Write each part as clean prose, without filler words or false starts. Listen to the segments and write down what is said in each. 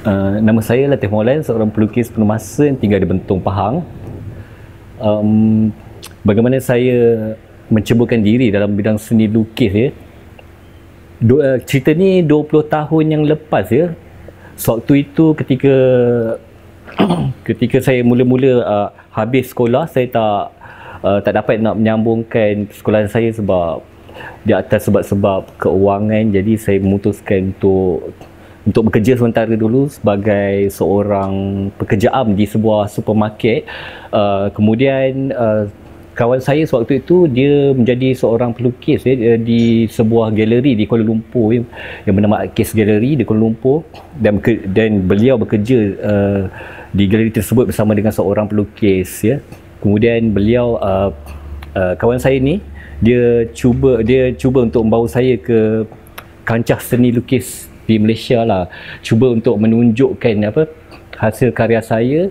Nama saya Latif Maulan, seorang pelukis penuh masa yang tinggal di Bentong, Pahang. Bagaimana saya menceburkan diri dalam bidang seni lukis ya. Cerita ni 20 tahun yang lepas ya. Sewaktu itu ketika saya mula-mula habis sekolah, saya tak dapat nak menyambungkan sekolah saya sebab di atas sebab-sebab keuangan. Jadi saya memutuskan untuk bekerja sementara dulu sebagai seorang pekerja am di sebuah supermarket. Kemudian kawan saya sewaktu itu dia menjadi seorang pelukis ya, di sebuah galeri di Kuala Lumpur yang bernama Art Case Gallery di Kuala Lumpur, dan beliau bekerja di galeri tersebut bersama dengan seorang pelukis ya. Kemudian beliau kawan saya ni dia cuba untuk membawa saya ke kancah seni lukis di Malaysia lah, cuba untuk menunjukkan hasil karya saya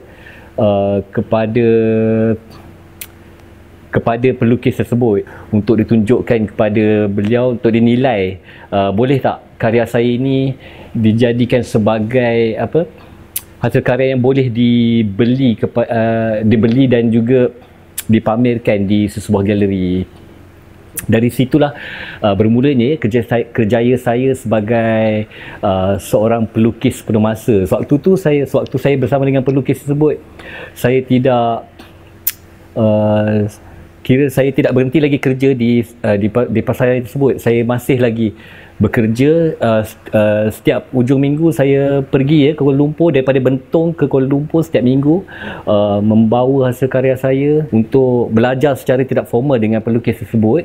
kepada pelukis tersebut, untuk ditunjukkan kepada beliau, untuk dinilai boleh tak karya saya ini dijadikan sebagai hasil karya yang boleh dibeli dan juga dipamerkan di sebuah galeri. Dari situlah bermulanya kerjaya saya sebagai seorang pelukis penuh masa. Sewaktu saya bersama dengan pelukis tersebut, saya tidak saya tidak berhenti lagi kerja di pasaran tersebut. Saya masih lagi bekerja. Setiap hujung minggu saya pergi ke Kuala Lumpur, daripada Bentong ke Kuala Lumpur setiap minggu, membawa hasil karya saya untuk belajar secara tidak formal dengan pelukis tersebut.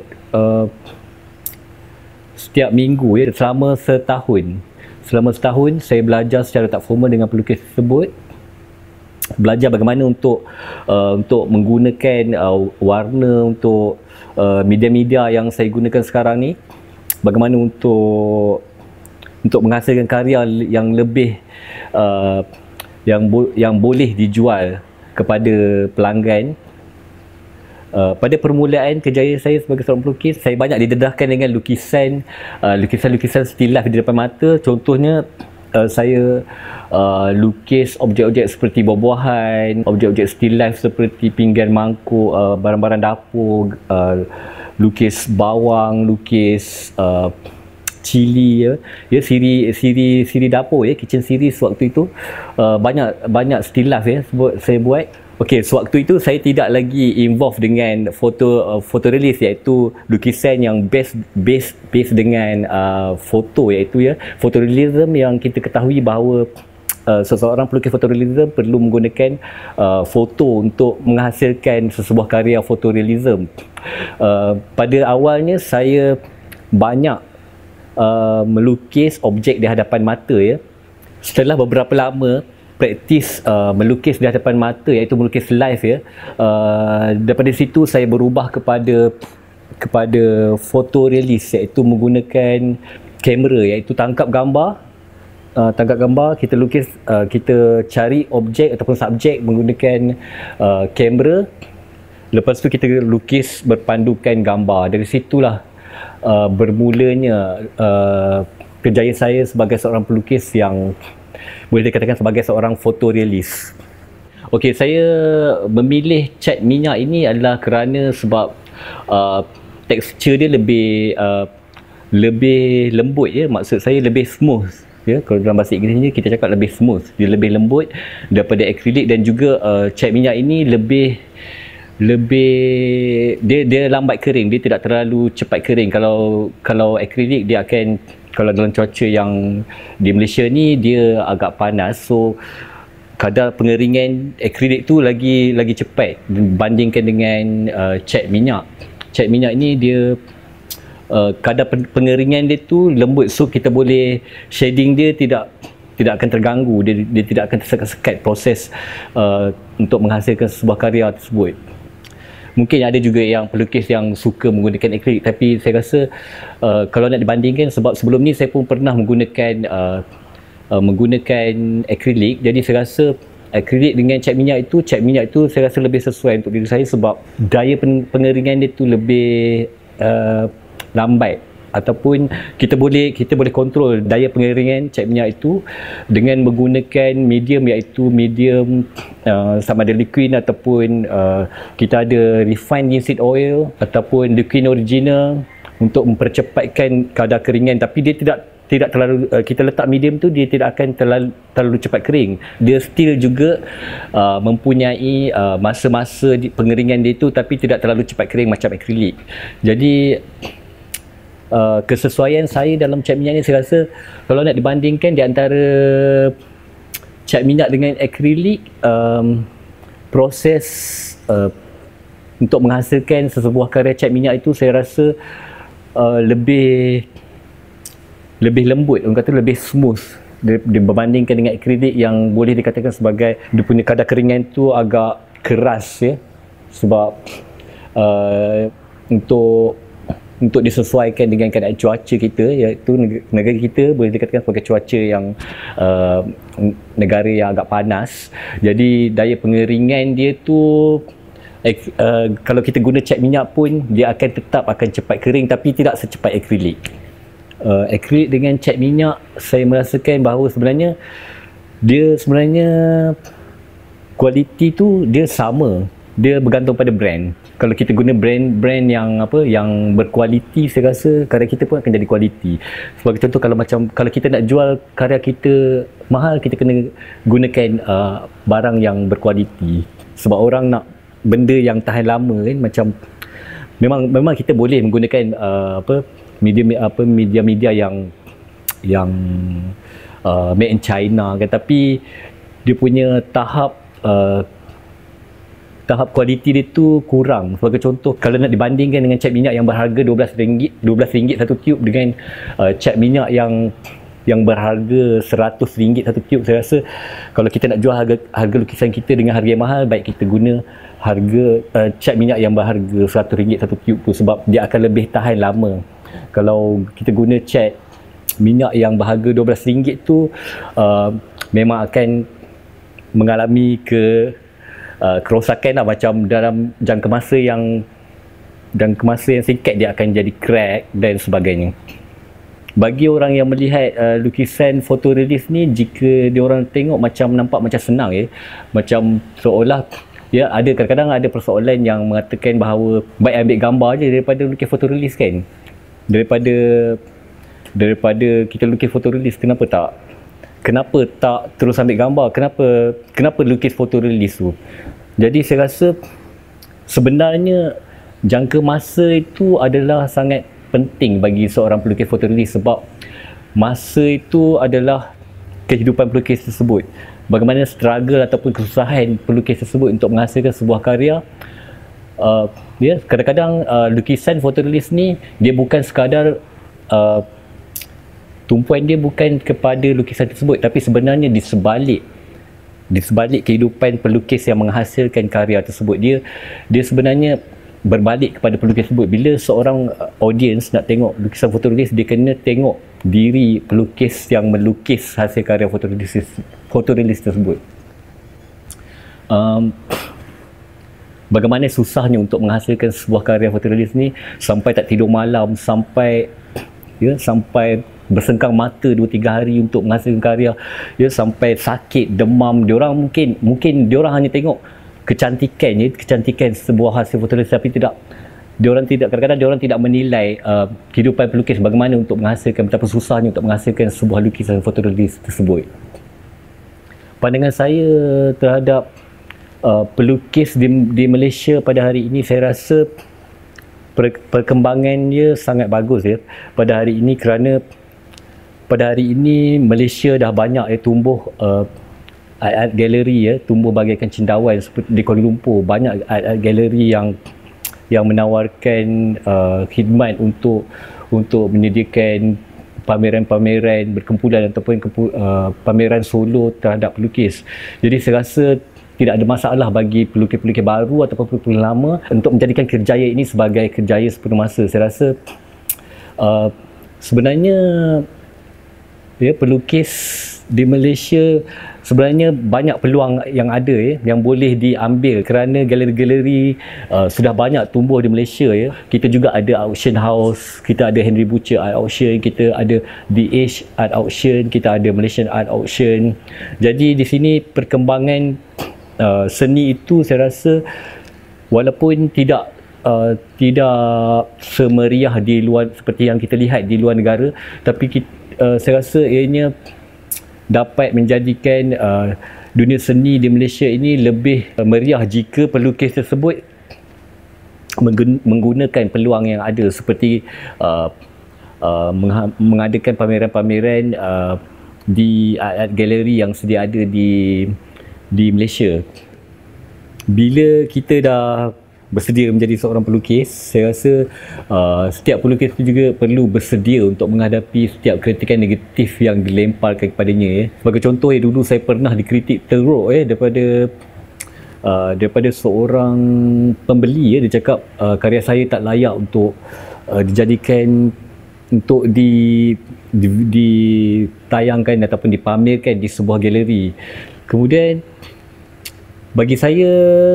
Setiap minggu ya, selama setahun saya belajar secara tak formal dengan pelukis tersebut. Belajar bagaimana untuk menggunakan warna untuk media-media yang saya gunakan sekarang ni, bagaimana untuk menghasilkan karya yang lebih yang boleh dijual kepada pelanggan. Pada permulaan kejayaan saya sebagai seorang pelukis, saya banyak didedahkan dengan lukisan still life di depan mata. Contohnya saya lukis objek-objek seperti buah-buahan, objek-objek still life seperti pinggan mangkuk, barang-barang dapur, lukis bawang, lukis cili ya, siri dapur ya, kitchen series waktu itu. Banyak still life ya saya buat. Okey, sewaktu itu saya tidak lagi involved dengan fotorelis, iaitu lukisan yang based dengan foto, iaitu ya fotorealism, yang kita ketahui bahawa seseorang pelukis fotorealism perlu menggunakan foto untuk menghasilkan sesebuah karya fotorealism. Pada awalnya saya banyak melukis objek di hadapan mata ya. Setelah beberapa lama praktis melukis di hadapan mata, iaitu melukis live ya, daripada situ saya berubah kepada fotorealis, iaitu menggunakan kamera, iaitu tangkap gambar, kita lukis, kita cari objek ataupun subjek menggunakan kamera. Lepas tu kita lukis berpandukan gambar. Dari situlah bermulanya kerjaya saya sebagai seorang pelukis yang boleh dikatakan sebagai seorang fotorealis. Okey, saya memilih cat minyak ini adalah kerana sebab tekstur dia lebih lembut ya, maksud saya lebih smooth ya. Kalau dalam bahasa Inggerisnya kita cakap lebih smooth, dia lebih lembut daripada akrilik, dan juga cat minyak ini dia lambat kering, dia tidak terlalu cepat kering. Kalau akrilik dia akan, kalau dalam cuaca yang di Malaysia ni dia agak panas, so kadar pengeringan akrilik tu lagi cepat bandingkan dengan cat minyak. Cat minyak ni dia kadar pengeringan dia tu lembut, so kita boleh shading dia tidak akan terganggu, dia tidak akan tersekat-sekat proses untuk menghasilkan sebuah karya tersebut. Mungkin ada juga yang pelukis yang suka menggunakan akrilik, tapi saya rasa kalau nak dibandingkan, sebab sebelum ni saya pun pernah menggunakan akrilik, jadi saya rasa akrilik dengan cat minyak itu saya rasa lebih sesuai untuk diri saya, sebab daya pengeringan dia tu lebih lambat ataupun kita boleh kontrol daya pengeringan cat minyak itu dengan menggunakan medium, iaitu medium sama ada liquid ataupun kita ada refined linseed oil ataupun liquid original untuk mempercepatkan kadar keringan. Tapi dia tidak terlalu, kita letak medium tu dia tidak akan terlalu cepat kering. Dia still juga mempunyai masa-masa pengeringan dia tu, tapi tidak terlalu cepat kering macam akrilik. Jadi kesesuaian saya dalam cat minyak ni, saya rasa kalau nak dibandingkan di antara cat minyak dengan akrilik, proses untuk menghasilkan sesebuah karya cat minyak itu saya rasa lebih lembut, orang kata lebih smooth berbandingkan dengan akrilik yang boleh dikatakan sebagai dia punya kadar keringan tu agak keras ya, sebab untuk disesuaikan dengan keadaan cuaca kita, iaitu negara kita boleh dikatakan sebagai cuaca yang negara yang agak panas. Jadi daya pengeringan dia tu kalau kita guna cat minyak pun dia akan tetap cepat kering, tapi tidak secepat akrilik. Akrilik dengan cat minyak, saya merasakan bahawa sebenarnya kualiti tu dia sama, dia bergantung pada brand. Kalau kita guna brand yang berkualiti, saya rasa karya kita pun akan jadi kualiti. Sebagai contoh, kalau kita nak jual karya kita mahal, kita kena gunakan barang yang berkualiti, sebab orang nak benda yang tahan lama kan. Macam memang kita boleh menggunakan media yang made in China kan, tapi dia punya tahap kualiti dia tu kurang. Sebagai contoh, kalau nak dibandingkan dengan cat minyak yang berharga RM12 satu tiub dengan cat minyak yang berharga RM100 satu tiub, saya rasa kalau kita nak jual harga lukisan kita dengan harga yang mahal, baik kita guna harga cat minyak yang berharga RM100 satu tiub tu, sebab dia akan lebih tahan lama. Kalau kita guna cat minyak yang berharga RM12 tu, memang akan mengalami kerosakan lah, macam dalam jangka masa yang singkat dia akan jadi crack dan sebagainya. Bagi orang yang melihat lukisan fotorelis ni, jika diorang tengok nampak macam senang ya, macam seolah ya, kadang-kadang ada persoalan yang mengatakan bahawa baik ambil gambar je daripada lukis fotorelis kan. Daripada kita lukis fotorelis, kenapa tak terus ambil gambar? Kenapa lukis fotorelis tu? Jadi saya rasa sebenarnya jangka masa itu adalah sangat penting bagi seorang pelukis fotorelis, sebab masa itu adalah kehidupan pelukis tersebut. Bagaimana struggle ataupun kesusahan pelukis tersebut untuk menghasilkan sebuah karya. Kadang-kadang lukisan fotorelis ni dia bukan sekadar tumpuan dia bukan kepada lukisan tersebut, tapi sebenarnya di sebalik kehidupan pelukis yang menghasilkan karya tersebut, dia sebenarnya berbalik kepada pelukis tersebut. Bila seorang audience nak tengok lukisan fotorelis, dia kena tengok diri pelukis yang melukis hasil karya fotorelis tersebut. Bagaimana susahnya untuk menghasilkan sebuah karya fotorelis ni, sampai tak tidur malam, sampai bersengkang mata 2-3 hari untuk menghasilkan karya, sampai sakit, demam. Diorang mungkin diorang hanya tengok kecantikan sebuah hasil fotorelis, tapi kadang-kadang diorang tidak menilai kehidupan pelukis, bagaimana untuk menghasilkan, betapa susahnya untuk menghasilkan sebuah lukisan fotorelis tersebut. Pandangan saya terhadap pelukis di Malaysia pada hari ini, saya rasa perkembangannya sangat bagus ya pada hari ini, kerana pada hari ini Malaysia dah banyak tumbuh art gallery tumbuh bagaikan cendawan. Seperti di Kuala Lumpur, banyak art gallery yang menawarkan khidmat untuk menyediakan pameran-pameran berkumpulan ataupun pameran solo terhadap pelukis. Jadi saya rasa tidak ada masalah bagi pelukis-pelukis baru ataupun pelukis lama untuk menjadikan kerjaya ini sebagai kerjaya sepenuh masa. Saya rasa sebenarnya pelukis di Malaysia sebenarnya banyak peluang yang ada yang boleh diambil kerana galeri-galeri sudah banyak tumbuh di Malaysia Kita juga ada auction house, kita ada Henry Butcher Art Auction, kita ada The Age Art Auction, kita ada Malaysian Art Auction. Jadi di sini perkembangan seni itu saya rasa walaupun tidak semeriah di luar seperti yang kita lihat di luar negara, tapi saya rasa ianya dapat menjadikan dunia seni di Malaysia ini lebih meriah jika pelukis tersebut menggunakan peluang yang ada seperti mengadakan pameran-pameran di art galeri yang sedia ada di Malaysia. Bila kita dah bersedia menjadi seorang pelukis, saya rasa setiap pelukis itu juga perlu bersedia untuk menghadapi setiap kritikan negatif yang dilemparkan kepadanya. Sebagai contoh, dulu saya pernah dikritik teruk daripada seorang pembeli. Dia cakap karya saya tak layak untuk dijadikan untuk ditayangkan ataupun dipamerkan di sebuah galeri. Kemudian bagi saya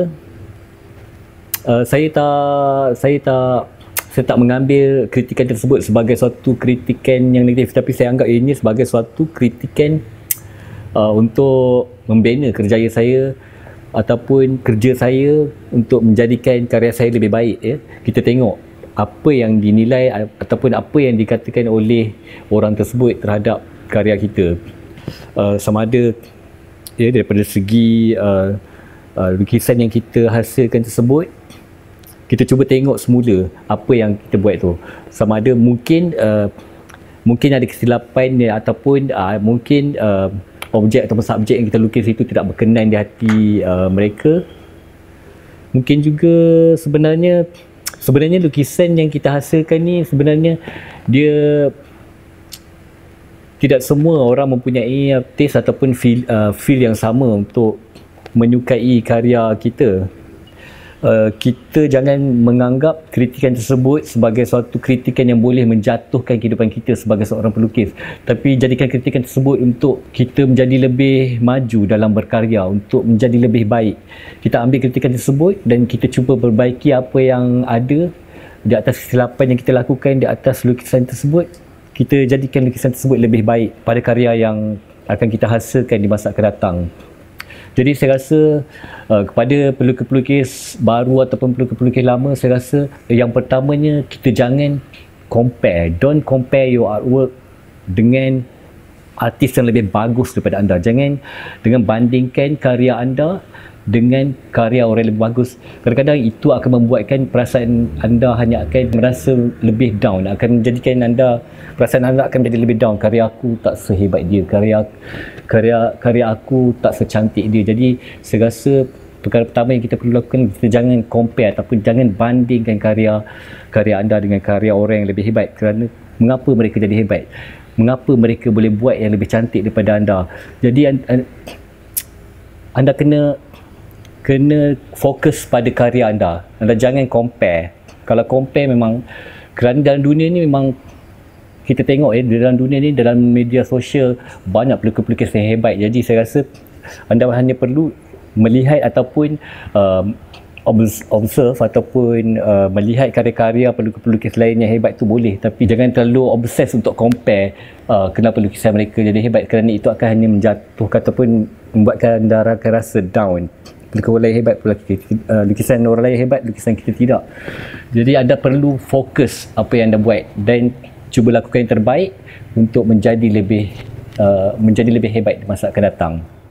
tak mengambil kritikan tersebut sebagai suatu kritikan yang negatif, tapi saya anggap ini sebagai suatu kritikan untuk membina kerjaya saya ataupun kerja saya untuk menjadikan karya saya lebih baik. Kita tengok apa yang dinilai ataupun apa yang dikatakan oleh orang tersebut terhadap karya kita, sama ada daripada segi lukisan yang kita hasilkan tersebut. Kita cuba tengok semula apa yang kita buat tu, sama ada mungkin ada kesilapan ataupun mungkin objek atau subjek yang kita lukis itu tidak berkenan di hati mereka. Mungkin juga sebenarnya lukisan yang kita hasilkan ni sebenarnya dia tidak semua orang mempunyai taste ataupun feel yang sama untuk menyukai karya kita. Kita jangan menganggap kritikan tersebut sebagai suatu kritikan yang boleh menjatuhkan kehidupan kita sebagai seorang pelukis, tapi jadikan kritikan tersebut untuk kita menjadi lebih maju dalam berkarya, untuk menjadi lebih baik. Kita ambil kritikan tersebut dan kita cuba perbaiki apa yang ada di atas kesilapan yang kita lakukan di atas lukisan tersebut. Kita jadikan lukisan tersebut lebih baik pada karya yang akan kita hasilkan di masa akan datang. Jadi saya rasa kepada pelukis-pelukis baru ataupun pelukis-pelukis lama, saya rasa yang pertamanya kita jangan compare. Don't compare your artwork dengan artis yang lebih bagus daripada anda. Jangan dengan bandingkan karya anda dengan karya orang yang lebih bagus. Kadang-kadang itu akan membuatkan perasaan anda hanya akan merasa lebih down, akan menjadikan perasaan anda akan menjadi lebih down. Karya aku tak sehebat dia, karya aku tak secantik dia. Jadi saya rasa perkara pertama yang kita perlu lakukan, kita jangan compare ataupun jangan bandingkan karya anda dengan karya orang yang lebih hebat. Kerana mengapa mereka jadi hebat? Mengapa mereka boleh buat yang lebih cantik daripada anda? Jadi anda kena fokus pada karya anda. Anda jangan compare. Kalau compare memang, kerana dalam dunia ni memang kita tengok dalam dunia ni, dalam media sosial banyak pelukis-pelukis yang hebat. Jadi saya rasa anda hanya perlu melihat ataupun observe ataupun melihat karya-karya pelukis-pelukis lain yang hebat tu boleh, tapi jangan terlalu obses untuk compare kenapa lukisan mereka jadi hebat, kerana itu akan hanya menjatuhkan ataupun membuatkan anda akan rasa down. Pelukis orang lain hebat, lukisan orang lain hebat, lukisan kita tidak. Jadi anda perlu fokus apa yang anda buat dan cuba lakukan yang terbaik untuk menjadi lebih hebat di masa akan datang.